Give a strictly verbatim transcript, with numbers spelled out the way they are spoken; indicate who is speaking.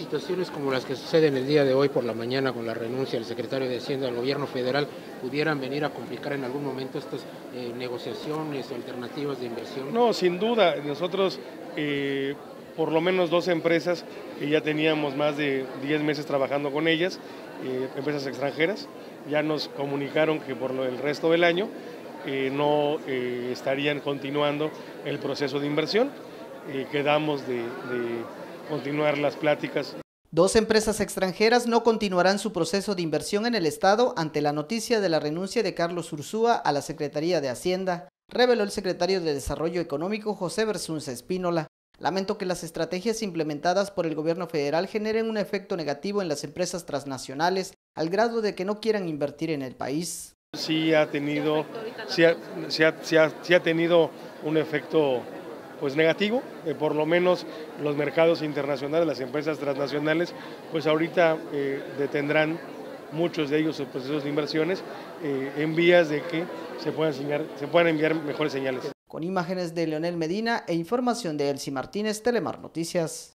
Speaker 1: situaciones como las que suceden el día de hoy por la mañana con la renuncia del secretario de Hacienda del gobierno federal pudieran venir a complicar en algún momento estas eh, negociaciones o alternativas de inversión?
Speaker 2: No, sin duda. Nosotros, eh, por lo menos dos empresas que ya teníamos más de diez meses trabajando con ellas, eh, empresas extranjeras, ya nos comunicaron que por el resto del año eh, no eh, estarían continuando el proceso de inversión. Eh, quedamos de, de continuar las pláticas.
Speaker 3: Dos empresas extranjeras no continuarán su proceso de inversión en el Estado ante la noticia de la renuncia de Carlos Ursúa a la Secretaría de Hacienda, reveló el secretario de Desarrollo Económico José Bersunza Espínola. Lamento que las estrategias implementadas por el gobierno federal generen un efecto negativo en las empresas transnacionales al grado de que no quieran invertir en el país.
Speaker 2: Sí ha tenido, sí ha, sí ha, sí ha, sí ha tenido un efecto pues negativo, eh, por lo menos los mercados internacionales, las empresas transnacionales, pues ahorita eh, detendrán muchos de ellos sus procesos de inversiones eh, en vías de que se puedan, enseñar, se puedan enviar mejores señales.
Speaker 3: Con imágenes de Leonel Medina e información de Elsie Martínez, Telemar Noticias.